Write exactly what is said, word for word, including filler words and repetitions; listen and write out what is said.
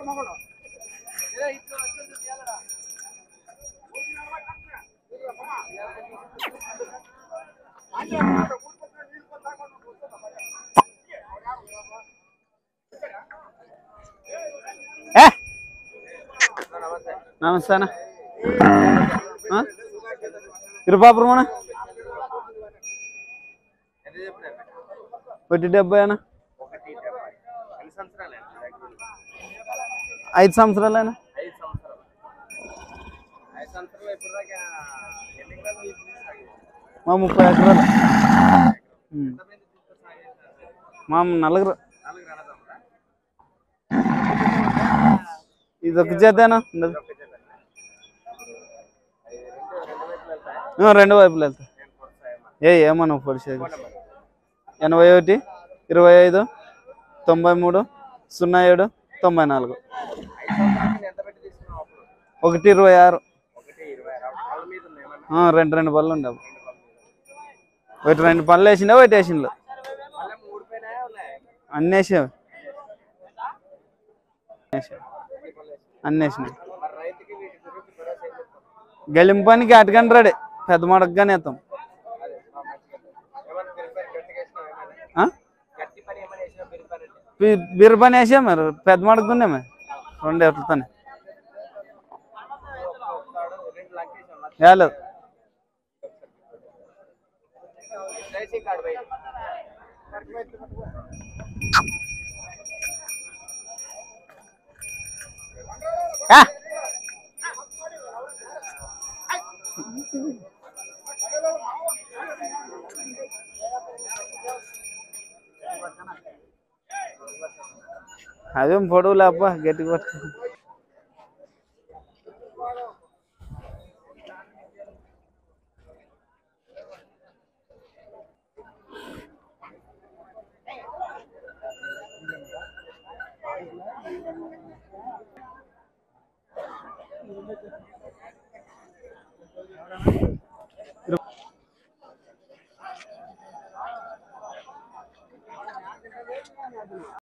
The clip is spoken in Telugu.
నమస్తే అన్న ఇరుపాపురం అన్న ఒకటి డెబ్బై అన్న ఐదు సంవత్సరాలేనా మా ముప్పై ఎకరాలు మా నలుగురు ఇది ఒక జతేనా రెండు వైపులు వెళ్తా ఏ ఏమన్నా పొడిచేది ఎనభై ఒకటి ఇరవై ఐదు తొంభై మూడు సున్నా ఏడు తొంభై నాలుగు ఒకటి ఇరవై ఆరు రెండు రెండు పళ్ళు ఉండవు ఒకటి రెండు పళ్ళు వేసిండే ఒకటి వేసిండు అన్నీ వేసావు అన్నీ వేసినాయి గెలింపానికి అటుకండి రెడీ పెద్ద మడకగానే వేస్తాం బిర్రపని వేసా మరి పెద్ద మడకనే మరి రెండు ఎట్లతోనే లేదు అదేం పొడవులే అబ్బా గట్టి పట్టు Thank you.